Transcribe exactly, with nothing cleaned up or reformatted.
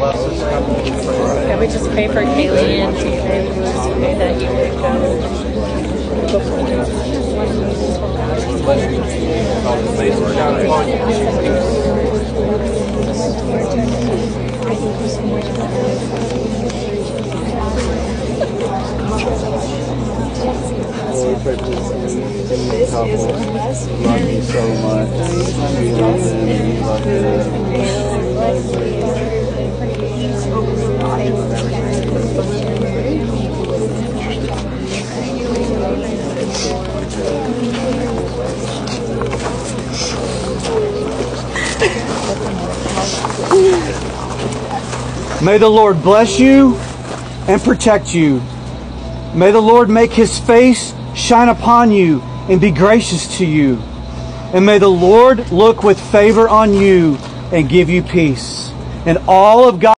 Yeah, we just pray for Kaylee and T J. We just pray that you would go before Lord, pray for this couple. Love you so much. We love them. We love them. May the Lord bless you and protect you. May the Lord make His face shine upon you and be gracious to you. And may the Lord look with favor on you and give you peace. And all of God